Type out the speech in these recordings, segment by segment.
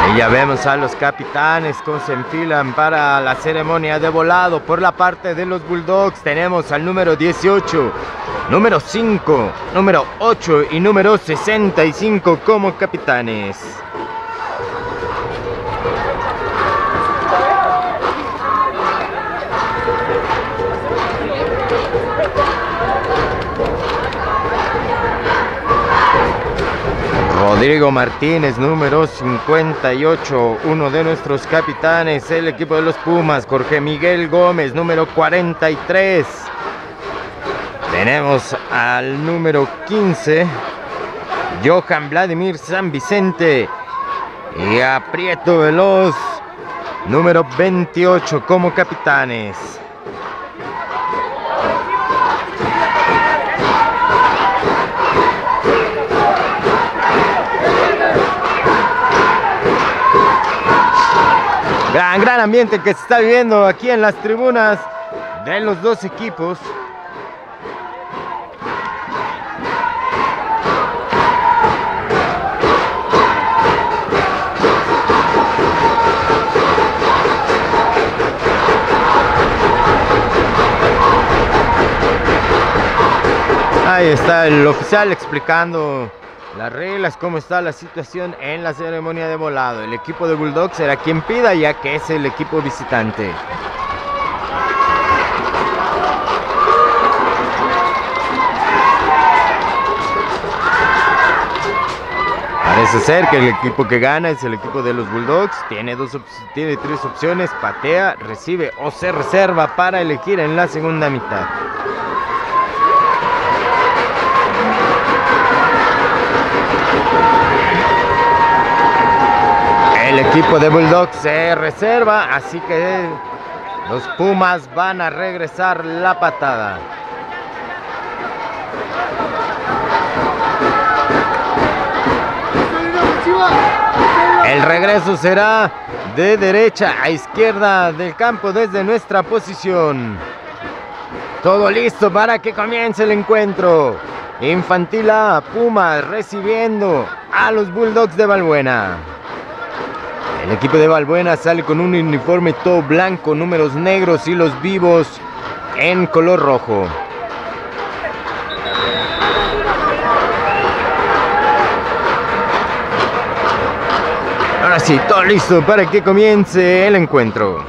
Y ya vemos a los capitanes cómo se enfilan para la ceremonia de volado. Por la parte de los Bulldogs tenemos al número 18, número 5, número 8 y número 65 como capitanes. Rodrigo Martínez, número 58, uno de nuestros capitanes, el equipo de los Pumas. Jorge Miguel Gómez, número 43. Tenemos al número 15, Johan Vladimir San Vicente. Y a Prieto Veloz, número 28, como capitanes. Gran ambiente que se está viviendo aquí en las tribunas de los dos equipos. Ahí está el oficial explicando las reglas, cómo está la situación en la ceremonia de volado. El equipo de Bulldogs será quien pida, ya que es el equipo visitante. Parece ser que el equipo que gana es el equipo de los Bulldogs. Tiene tres opciones: patea, recibe o se reserva para elegir en la segunda mitad. El equipo de Bulldogs se reserva, así que los Pumas van a regresar la patada. El regreso será de derecha a izquierda del campo desde nuestra posición. Todo listo para que comience el encuentro. Infantil A, Pumas recibiendo a los Bulldogs de Balbuena. El equipo de Balbuena sale con un uniforme todo blanco, números negros y los vivos en color rojo. Ahora sí, todo listo para que comience el encuentro.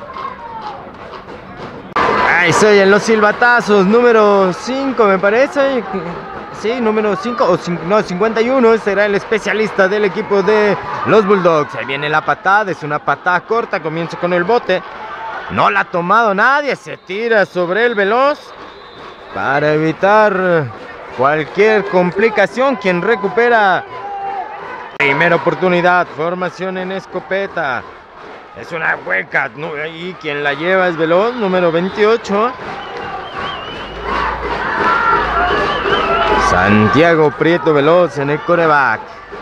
Ahí se oyen los silbatazos, número 5 me parece. Sí, número 5 o 51 será el especialista del equipo de los Bulldogs. Ahí viene la patada, es una patada corta, comienza con el bote. No la ha tomado nadie, se tira sobre el Veloz para evitar cualquier complicación. Quien recupera primera oportunidad, formación en escopeta. Es una hueca, y quien la lleva es Veloz, número 28. Santiago Prieto Veloz en el coreback.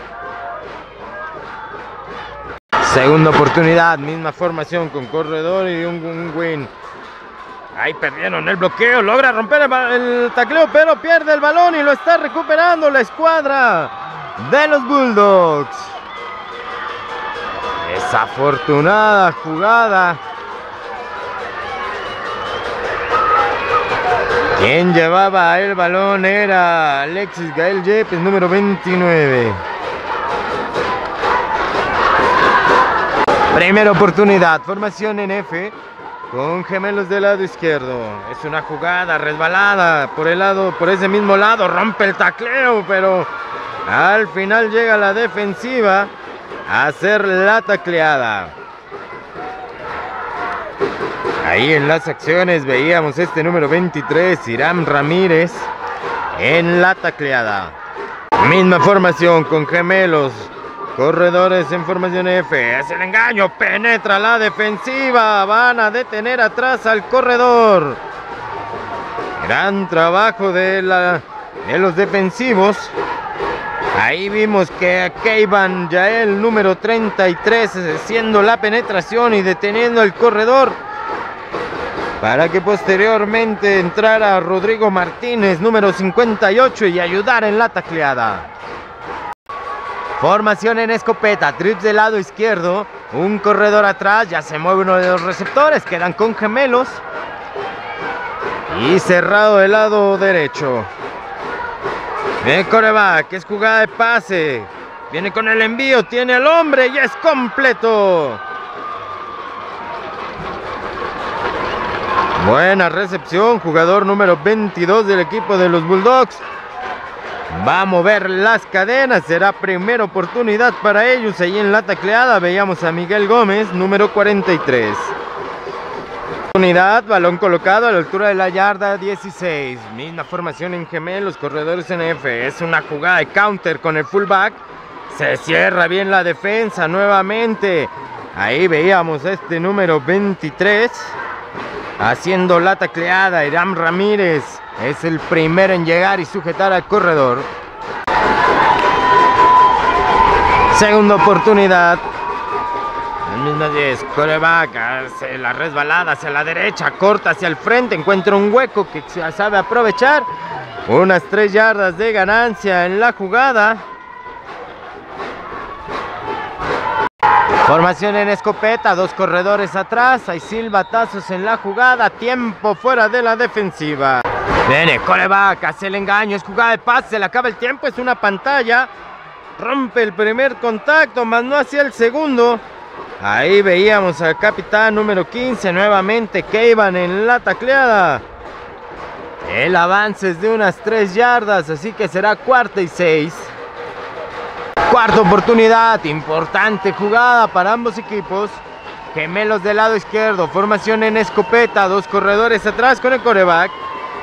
Segunda oportunidad, misma formación con corredor y un win. Ahí perdieron el bloqueo, logra romper el tacleo, pero pierde el balón y lo está recuperando la escuadra de los Bulldogs. Desafortunada jugada. Quien llevaba el balón era Alexis Gael Yepes, número 29. Primera oportunidad, formación en F con gemelos del lado izquierdo. Es una jugada resbalada por ese mismo lado, rompe el tacleo, pero al final llega la defensiva a hacer la tacleada. Ahí en las acciones veíamos este número 23, Irán Ramírez, en la tacleada. Misma formación con gemelos, corredores en formación F. Es el engaño, penetra la defensiva, van a detener atrás al corredor. Gran trabajo de los defensivos. Ahí vimos que Keivan Yael, número 33, haciendo la penetración y deteniendo el corredor, para que posteriormente entrara Rodrigo Martínez, número 58, y ayudar en la tacleada. Formación en escopeta, trips del lado izquierdo, un corredor atrás, ya se mueve uno de los receptores, quedan con gemelos. Y cerrado del lado derecho. Bien, coreback, es jugada de pase. Viene con el envío, tiene al hombre y es completo. Buena recepción, jugador número 22 del equipo de los Bulldogs. Va a mover las cadenas, será primera oportunidad para ellos. Ahí en la tacleada veíamos a Miguel Gómez, número 43. Unidad, balón colocado a la altura de la yarda 16. Misma formación en gemelos, corredores en F. Es una jugada de counter con el fullback. Se cierra bien la defensa nuevamente. Ahí veíamos a este número 23 haciendo la tacleada. Hiram Ramírez es el primero en llegar y sujetar al corredor. Segunda oportunidad. El mismo 10, coreback, hace la resbalada hacia la derecha, corta hacia el frente, encuentra un hueco que sabe aprovechar. Unas 3 yardas de ganancia en la jugada. Formación en escopeta, 2 corredores atrás, hay silbatazos en la jugada, tiempo fuera de la defensiva. Viene coreback, hace el engaño, es jugada de pase, se le acaba el tiempo, es una pantalla. Rompe el primer contacto, más no hacia el segundo. Ahí veíamos al capitán número 15 nuevamente, Keivan en la tacleada. El avance es de unas 3 yardas, así que será 4ª y 6. Cuarta oportunidad, importante jugada para ambos equipos. Gemelos del lado izquierdo, formación en escopeta, 2 corredores atrás con el coreback.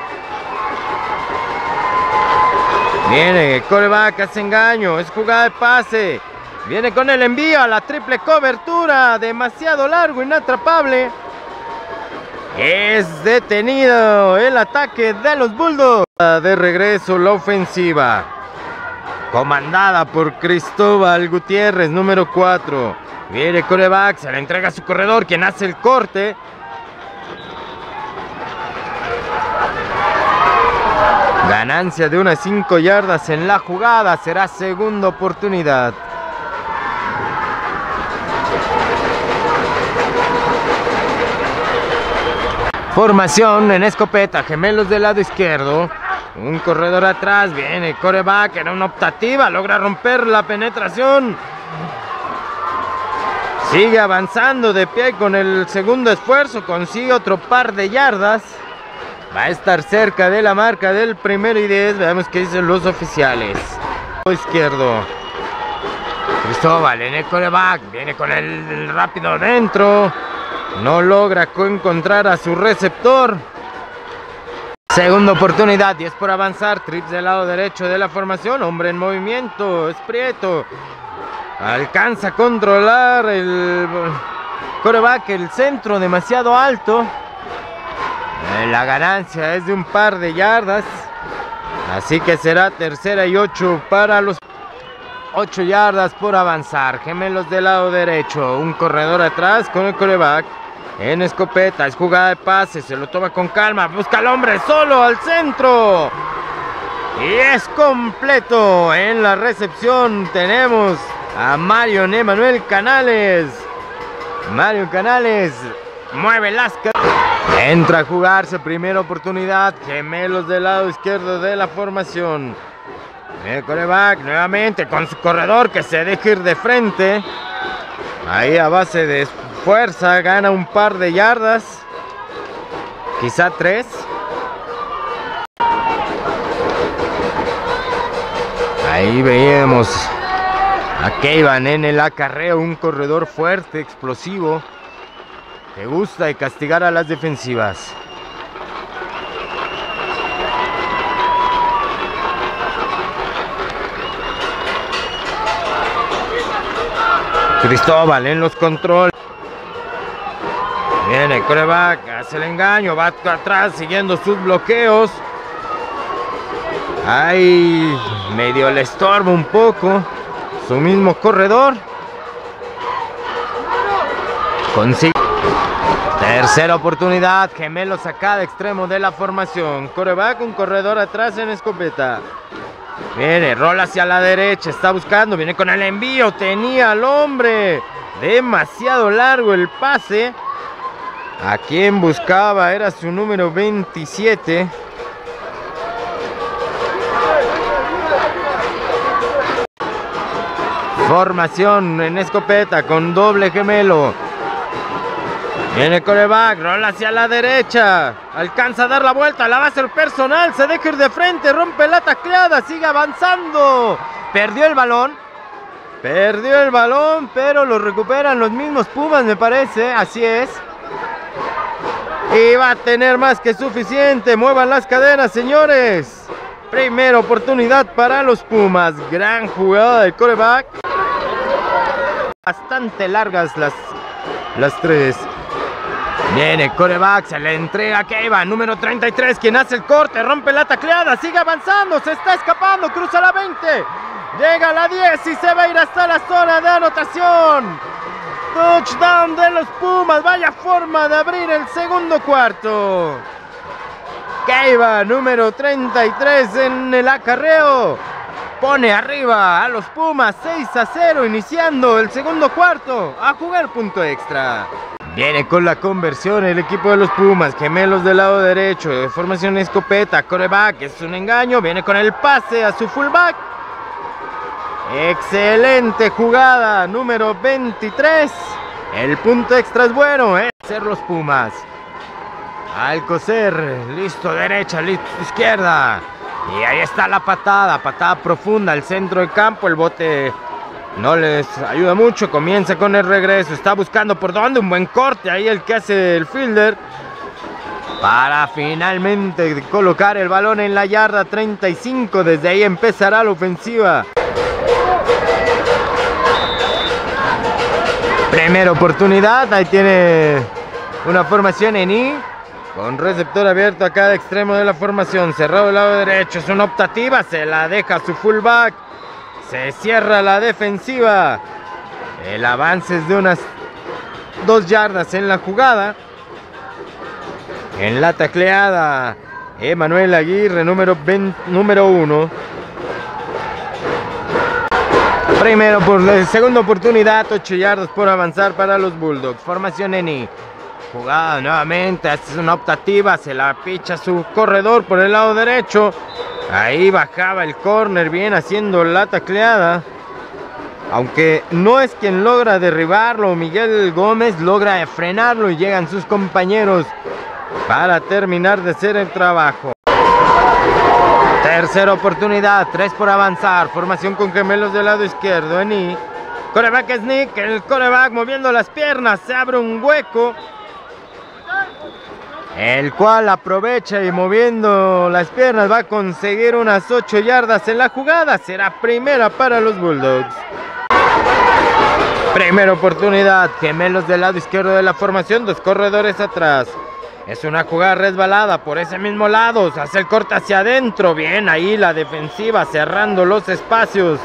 Viene, coreback hace engaño, es jugada de pase. Viene con el envío a la triple cobertura, demasiado largo, inatrapable. Es detenido el ataque de los Bulldogs. De regreso la ofensiva, comandada por Cristóbal Gutiérrez, número 4. Viene coreback, se le entrega a su corredor, quien hace el corte. Ganancia de unas 5 yardas en la jugada, será segunda oportunidad. Formación en escopeta, gemelos del lado izquierdo. Un corredor atrás, viene coreback, era una optativa, logra romper la penetración. Sigue avanzando de pie con el segundo esfuerzo, consigue otro par de yardas. Va a estar cerca de la marca del 1º y 10, veamos qué dicen los oficiales. Izquierdo. Cristóbal en el coreback, viene con el rápido dentro. No logra encontrar a su receptor. Segunda oportunidad, 10 por avanzar, trips del lado derecho de la formación, hombre en movimiento, es Prieto. Alcanza a controlar el coreback, el centro demasiado alto. La ganancia es de un par de yardas, así que será 3ª y 8 para los 8 yardas por avanzar. Gemelos del lado derecho, un corredor atrás con el coreback. En escopeta, es jugada de pase, se lo toma con calma, busca al hombre solo al centro. Y es completo. En la recepción tenemos a Mario Emanuel Canales. Mario Canales mueve las cadenas. Entra a jugarse, primera oportunidad. Gemelos del lado izquierdo de la formación. El coreback nuevamente con su corredor que se deja ir de frente. Ahí a base de fuerza gana un par de yardas, quizá 3. Ahí veíamos a Keivan en el acarreo, un corredor fuerte, explosivo, que gusta de castigar a las defensivas. Cristóbal en los controles. Viene coreback, hace el engaño, va atrás siguiendo sus bloqueos. Ahí medio le estorba un poco su mismo corredor. Consigue. Tercera oportunidad, gemelos a cada extremo de la formación. Coreback, un corredor atrás en escopeta. Viene, rola hacia la derecha, está buscando, viene con el envío, tenía al hombre. Demasiado largo el pase. A quien buscaba era su número 27. Formación en escopeta con doble gemelo. Viene coreback, rola hacia la derecha. Alcanza a dar la vuelta, la va a hacer personal. Se deja ir de frente, rompe la tacleada, sigue avanzando. Perdió el balón, pero lo recuperan los mismos Pumas, me parece. Así es. Y va a tener más que suficiente. Muevan las cadenas, señores. Primera oportunidad para los Pumas. Gran jugada del coreback. Bastante largas las tres. Viene coreback, se le entrega a Keiva, número 33, quien hace el corte, rompe la tacleada, sigue avanzando, se está escapando, cruza la 20, llega a la 10 y se va a ir hasta la zona de anotación. Touchdown de los Pumas, vaya forma de abrir el segundo cuarto. Keiva, número 33 en el acarreo, pone arriba a los Pumas 6-0, iniciando el segundo cuarto, a jugar punto extra. Viene con la conversión el equipo de los Pumas, gemelos del lado derecho, de formación escopeta, coreback, es un engaño, viene con el pase a su fullback. Excelente jugada, número 23, el punto extra es bueno, ser los Pumas. Alcocer, listo derecha, listo izquierda, y ahí está la patada profunda al centro del campo, el bote no les ayuda mucho, comienza con el regreso, está buscando por dónde, un buen corte, ahí el que hace el fielder, para finalmente colocar el balón en la yarda 35, desde ahí empezará la ofensiva. Primera oportunidad, ahí tiene una formación en I, con receptor abierto a cada extremo de la formación, cerrado del lado derecho, es una optativa, se la deja a su fullback. Se cierra la defensiva. El avance es de unas 2 yardas en la jugada. En la tacleada, Emanuel Aguirre, número 1. Segunda oportunidad, 8 yardas por avanzar para los Bulldogs. Formación Eni. Jugada nuevamente, hace una optativa, se la picha su corredor por el lado derecho. Ahí bajaba el córner, bien haciendo la tacleada. Aunque no es quien logra derribarlo, Miguel Gómez logra frenarlo y llegan sus compañeros para terminar de hacer el trabajo. Tercera oportunidad, 3 por avanzar. Formación con gemelos del lado izquierdo. Eni. Coreback sneak, el coreback moviendo las piernas, se abre un hueco, el cual aprovecha y moviendo las piernas va a conseguir unas 8 yardas en la jugada. Será primera para los Bulldogs. Primera oportunidad, gemelos del lado izquierdo de la formación, 2 corredores atrás. Es una jugada resbalada por ese mismo lado, se hace el corte hacia adentro. Bien ahí la defensiva cerrando los espacios.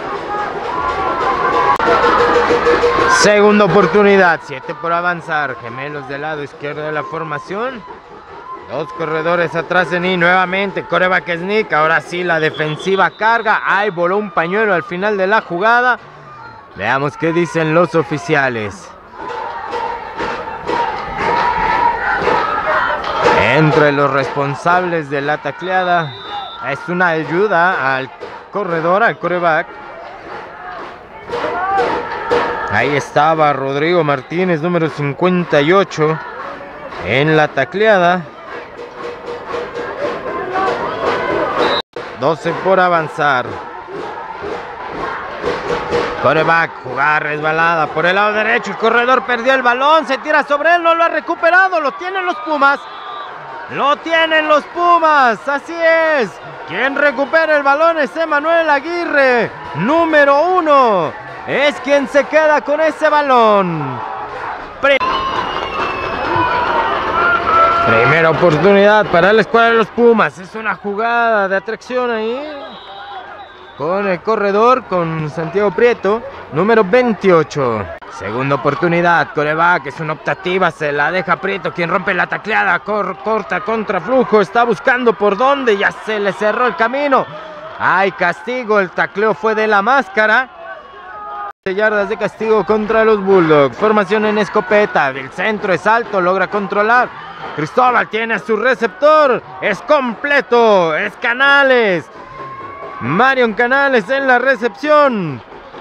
Segunda oportunidad, 7 por avanzar, gemelos del lado izquierdo de la formación, 2 corredores atrás en I, nuevamente coreback sneak, ahora sí la defensiva carga, ahí voló un pañuelo al final de la jugada. Veamos qué dicen los oficiales. Entre los responsables de la tacleada, es una ayuda al corredor, al coreback. Ahí estaba Rodrigo Martínez, número 58, en la tacleada. 12 por avanzar. Coreback, jugada resbalada por el lado derecho. El corredor perdió el balón, se tira sobre él, no lo ha recuperado. Lo tienen los Pumas. Lo tienen los Pumas, así es. Quien recupera el balón es Emanuel Aguirre, número 1. Es quien se queda con ese balón. Primera oportunidad para la escuadra de los Pumas. Es una jugada de atracción ahí con el corredor, con Santiago Prieto, número 28. Segunda oportunidad, coreback, es una optativa, se la deja Prieto, quien rompe la tacleada, corta contra flujo, está buscando por dónde, ya se le cerró el camino. Hay castigo, el tacleo fue de la máscara. 12 yardas de castigo contra los Bulldogs. Formación en escopeta, el centro es alto, logra controlar. Cristóbal tiene a su receptor, es completo, es Canales. Marion Canales en la recepción.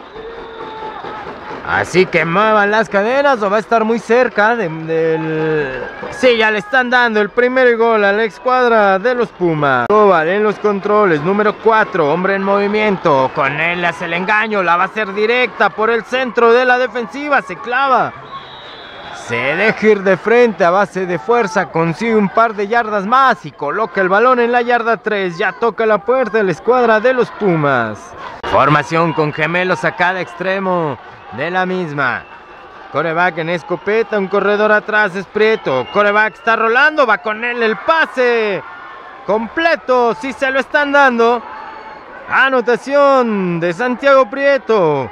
Así que muevan las cadenas o va a estar muy cerca del... Sí, ya le están dando el primer gol a la escuadra de los Pumas. Cristóbal en los controles, número 4, hombre en movimiento. Con él hace el engaño, la va a hacer directa por el centro de la defensiva, se clava. Se deja ir de frente a base de fuerza, consigue un par de yardas más y coloca el balón en la yarda 3. Ya toca la puerta de la escuadra de los Pumas. Formación con gemelos a cada extremo de la misma. Coreback en escopeta, un corredor atrás es Prieto. Coreback está rolando, va con él el pase. Completo, sí se lo están dando. Anotación de Santiago Prieto.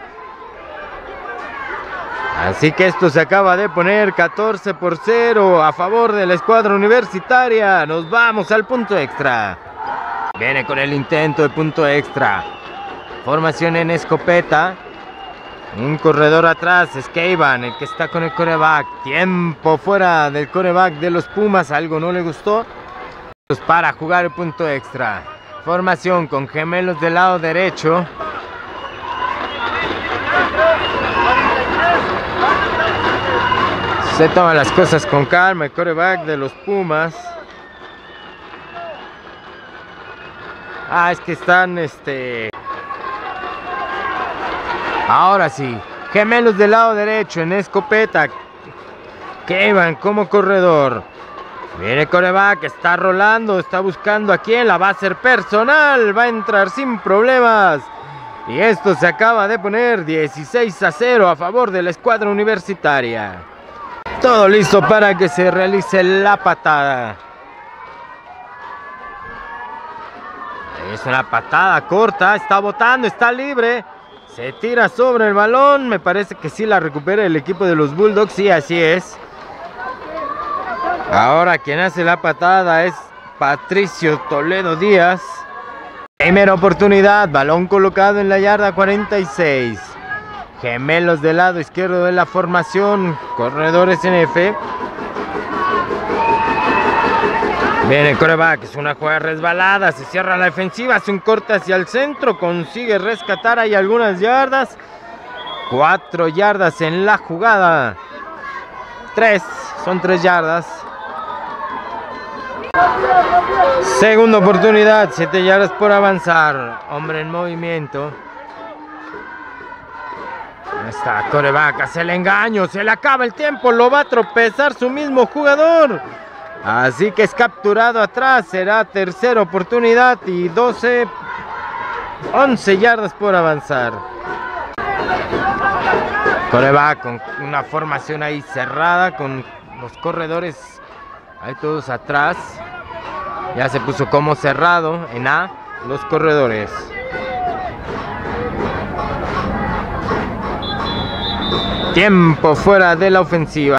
Así que esto se acaba de poner 14-0 a favor de la escuadra universitaria. Nos vamos al punto extra. Viene con el intento de punto extra. Formación en escopeta. Un corredor atrás, es Keivan, el que está con el coreback. Tiempo fuera del coreback de los Pumas, algo no le gustó. Para jugar el punto extra. Formación con gemelos del lado derecho. Se toman las cosas con calma el coreback de los Pumas. Es que están Ahora sí, gemelos del lado derecho en escopeta. Keivan como corredor. Viene coreback, está rolando, está buscando a quién, la va a hacer personal, va a entrar sin problemas. Y esto se acaba de poner 16-0 a favor de la escuadra universitaria. Todo listo para que se realice la patada. Es una patada corta, está botando, está libre. Se tira sobre el balón, me parece que sí la recupera el equipo de los Bulldogs, sí, así es. Ahora quien hace la patada es Patricio Toledo Díaz. Primera oportunidad, balón colocado en la yarda 46. Gemelos del lado izquierdo de la formación, corredores NF. Viene el coreback, es una jugada resbalada, se cierra la defensiva, hace un corte hacia el centro, consigue rescatar ahí algunas yardas. 4 yardas en la jugada. 3, son 3 yardas. Segunda oportunidad, 7 yardas por avanzar. Hombre en movimiento. Ahí está, coreback, hace el engaño, se le acaba el tiempo, lo va a tropezar su mismo jugador. Así que es capturado atrás, será tercera oportunidad y 11 yardas por avanzar. Coreback con una formación ahí cerrada, con los corredores ahí todos atrás. Ya se puso como cerrado en A los corredores. Tiempo fuera de la ofensiva.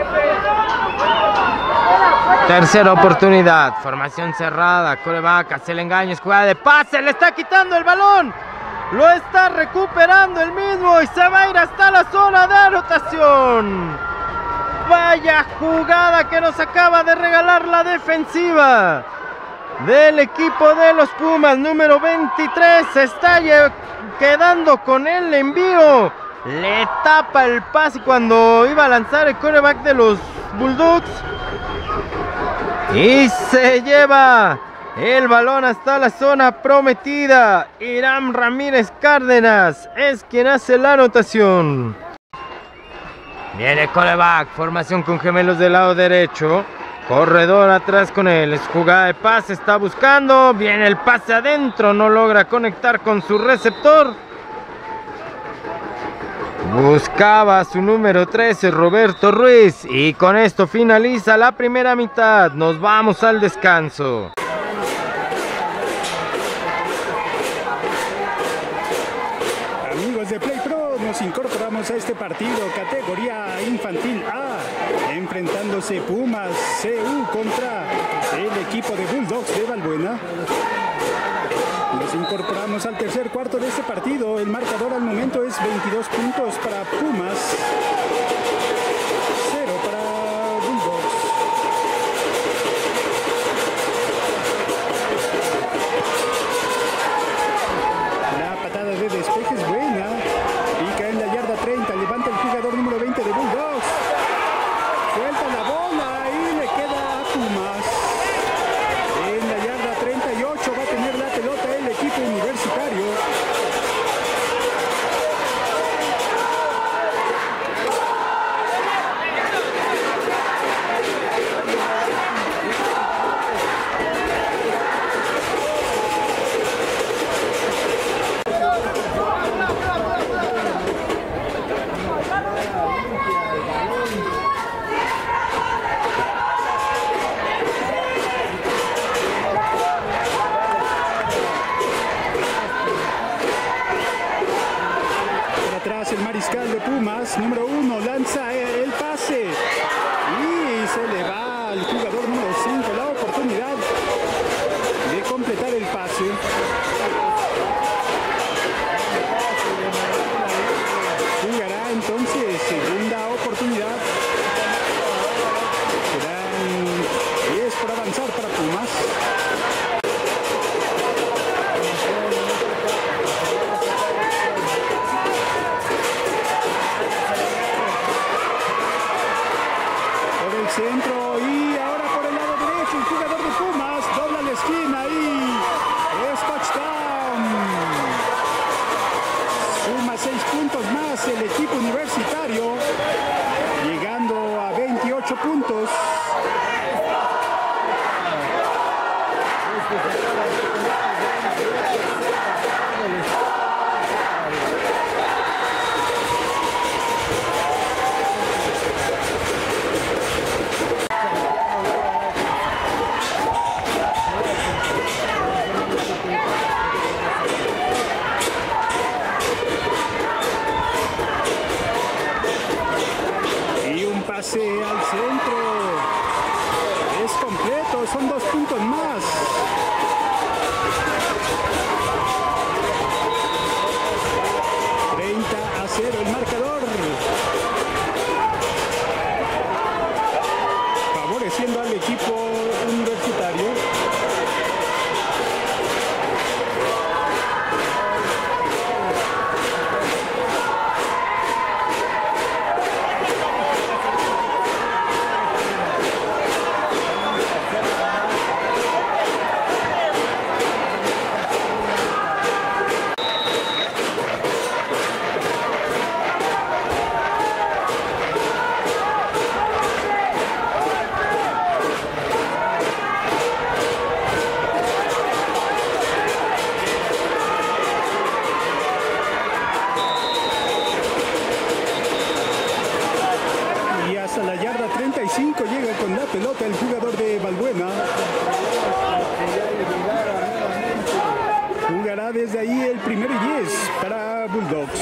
Tercera oportunidad, formación cerrada, coreback, hace el engaño, es jugada de pase, le está quitando el balón, lo está recuperando el mismo y se va a ir hasta la zona de anotación. Vaya jugada que nos acaba de regalar la defensiva del equipo de los Pumas, número 23, se está quedando con el envío, le tapa el pase cuando iba a lanzar el coreback de los Bulldogs. Y se lleva el balón hasta la zona prometida. Irán Ramírez Cárdenas es quien hace la anotación. Viene coreback, formación con gemelos del lado derecho. Corredor atrás con él, es jugada de pase, está buscando. Viene el pase adentro, no logra conectar con su receptor. Buscaba a su número 13, Roberto Ruiz. Y con esto finaliza la primera mitad. Nos vamos al descanso. Amigos de Play Pro, nos incorporamos a este partido categoría infantil A. Enfrentándose Pumas CU contra el equipo de Bulldogs de Valbuena. Nos incorporamos al tercer cuarto de este partido. El marcador al momento es 22 puntos para Pumas, 0 para Bulldogs. La patada de despeje es buena. Pica en la yarda 30. Levanta el jugador número 20 de Bulldogs. Suelta la bola y le queda a Pumas. En la yarda 38 va a tener la pelota el equipo universitario. El mariscal de Pumas, número 1, lanza el pase y se le va al jugador número 5 la oportunidad de completar el pase. Jugará entonces segunda oportunidad. Serán 10 por avanzar para Pumas. Centro y ahora por el lado derecho el jugador de Pumas dobla la esquina y es touchdown. Suma 6 puntos más el equipo universitario, llegando a 28 puntos. Pase al centro, es completo, son 2 puntos más. $30-0 el marcador, favoreciendo al equipo universitario. Llega con la pelota el jugador de Balbuena. Jugará desde ahí el 1º y 10 para Bulldogs.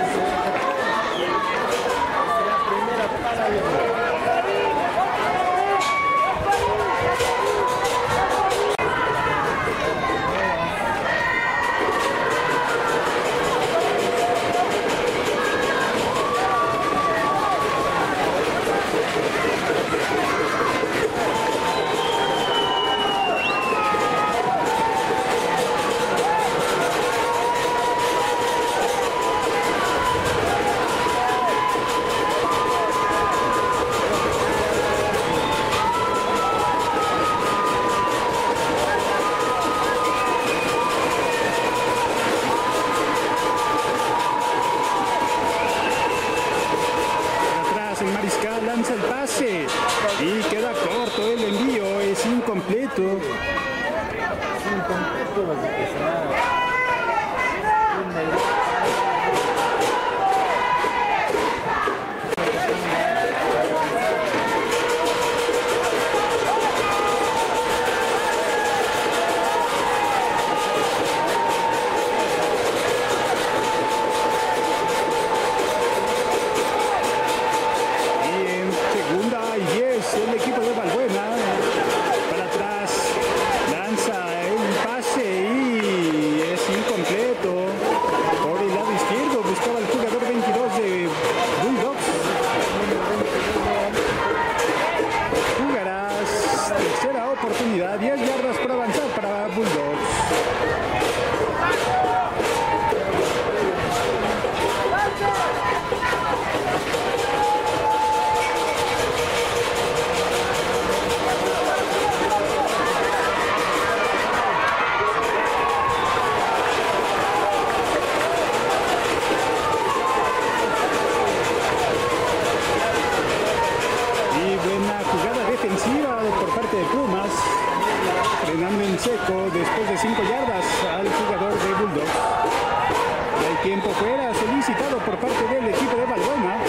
Lanza el pase y queda corto el envío, es incompleto. El equipo de Balbuena para atrás, lanza el pase y automático después de 5 yardas al jugador de Bulldogs. El tiempo fuera solicitado por parte del equipo de Valbuena.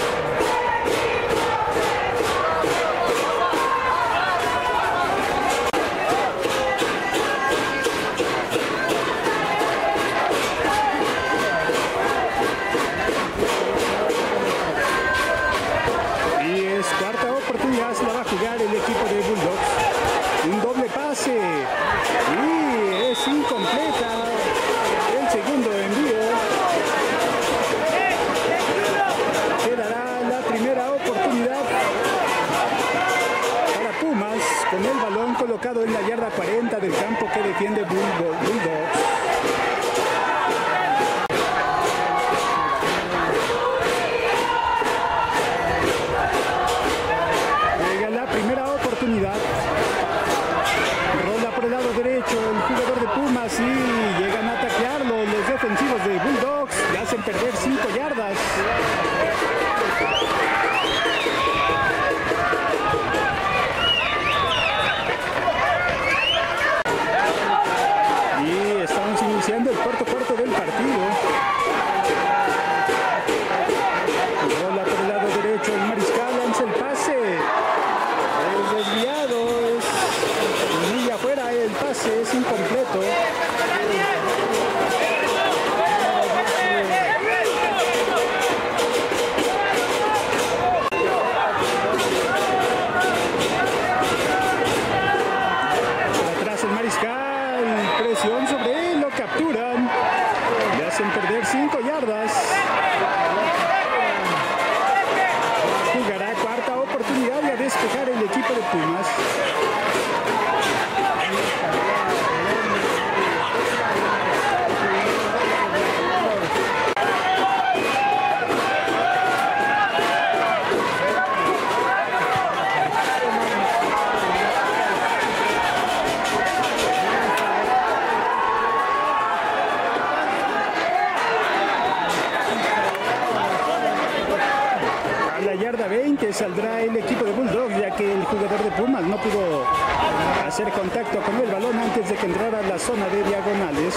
Y es cuarta oportunidad, se la va a jugar el equipo de Bulldogs. Un doble pase y es incompleta el segundo envío. Quedará la primera oportunidad para Pumas con el balón colocado en la yarda 40 del campo que defiende Bulldogs. Llega la primera oportunidad. Rola por el lado derecho el jugador de Pumas y llegan a taclearlo los defensivos de Bulldogs. Le hacen perder 5 yardas. Y estamos iniciando el cuarto cuarto del partido. Rola por el lado derecho el mariscal, lanza el pase. Es desviado, es milla afuera, el pase es incompleto. Atrás el mariscal, presión sobre él, lo capturan. Le hacen perder 5 yardas. Jugará cuarta oportunidad de despejar el equipo de Pumas. A la yarda 20 saldrá el equipo de Bulldogs, ya que el jugador de Pumas no pudo hacer contacto con el balón antes de que entrara a la zona de diagonales.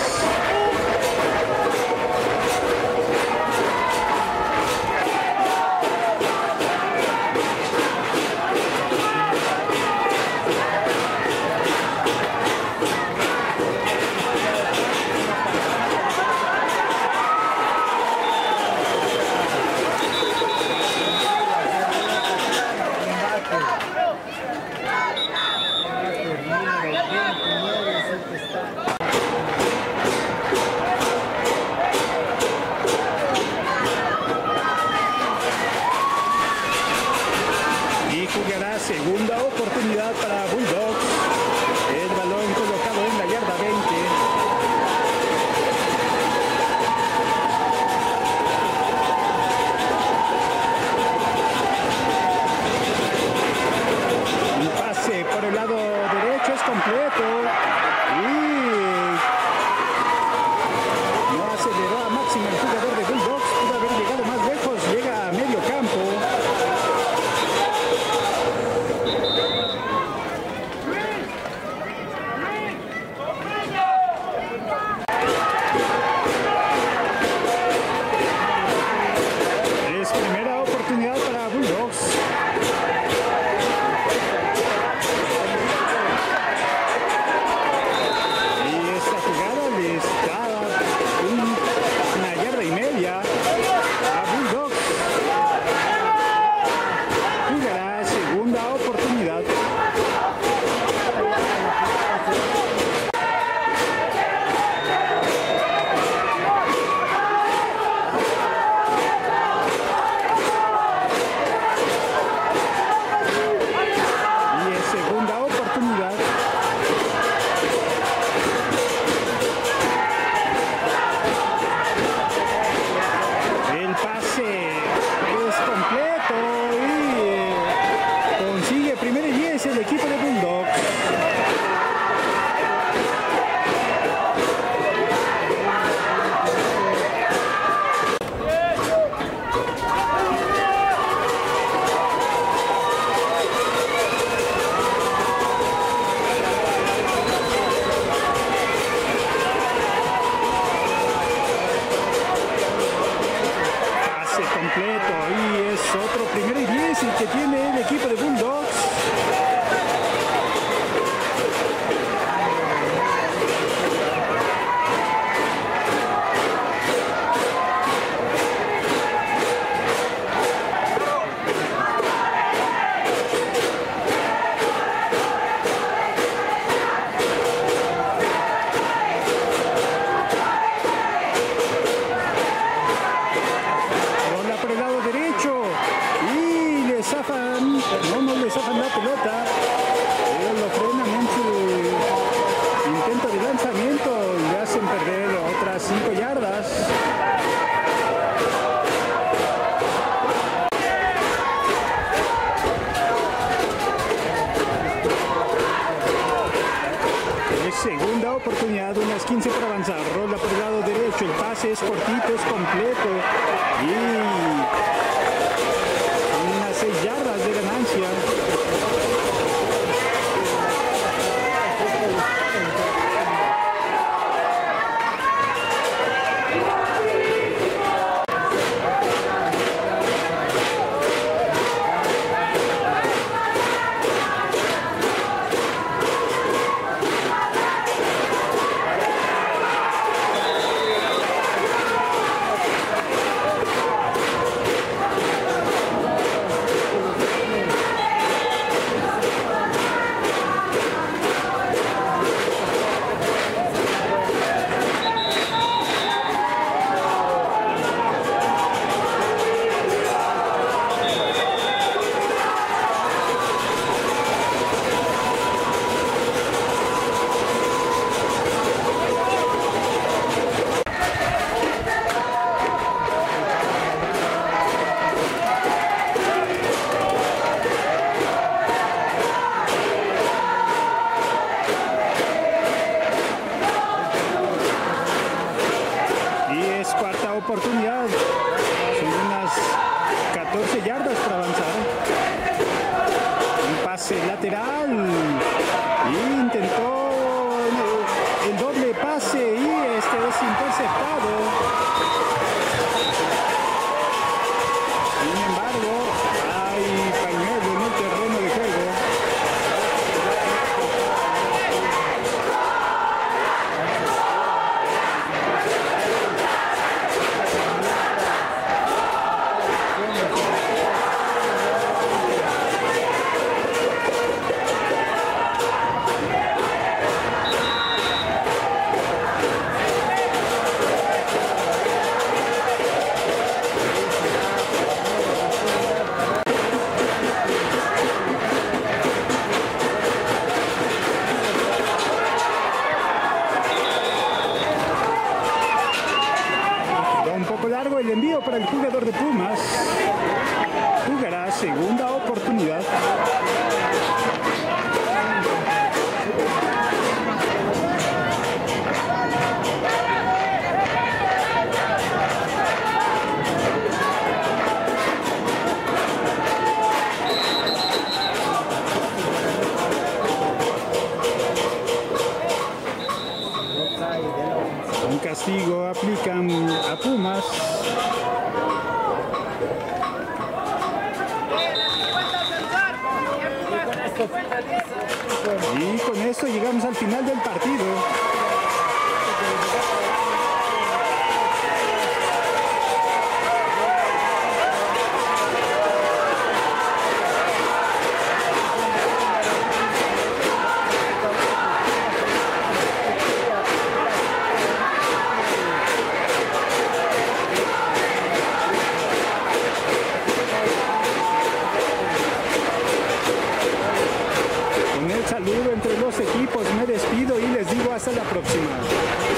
Y jugará segunda oportunidad para Bulldogs. El balón colocado en la yarda 20. Un pase por el lado derecho es completo y no aceleró a máxima el jugador de Bulldogs. Pudo haber llegado más lejos, llega a medio campo. es otro 1º y 10 el que tiene el equipo de Bulldogs. No le zafan la pelota, ellos lo frenan en su intento de lanzamiento y le hacen perder otras 5 yardas. Es segunda oportunidad, unas 15 para avanzar, rola por el lado derecho, el pase es cortito, es completo y 6 yardas de ganancia. Oportunidad, son unas 14 yardas para avanzar. Un pase lateral y intentó el doble pase y este es interceptado. Sin embargo, hay pañuelo en el terreno de juego. El envío para el jugador de Pumas. Jugará segunda oportunidad. Un castigo aplican a Pumas. Y con esto llegamos al final del partido. Saludo entre los equipos, me despido y les digo hasta la próxima.